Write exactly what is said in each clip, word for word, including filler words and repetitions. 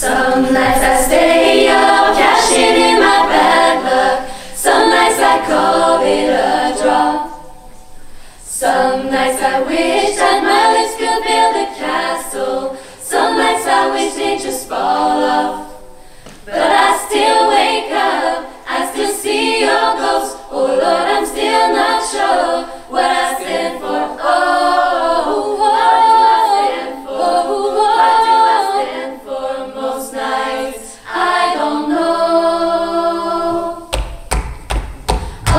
Some nights I stay up, cashing in my bad luck. Some nights I call it a draw. Some nights I wish that my lips could build a castle. Some nights I wish they'd just fall off. But I still wake up, I still see your ghost. Oh Lord, I'm still not sure what I stand for. Oh, what do I stand for? What do I stand for? Most nights I don't know. Oh,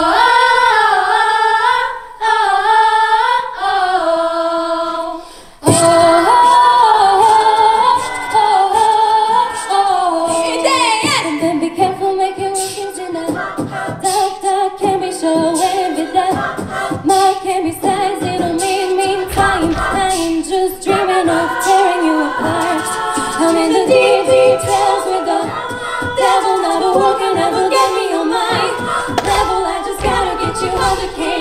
oh, oh, oh, oh, oh, oh. And then be careful making wishes in that dark, dark can be so heavy that my can be size, it'll mean meantime. I am just dreaming of tearing you apart. I'm in the deep, deep trails with the devil, not a working, never get me on my level. I just gotta get you out the cage.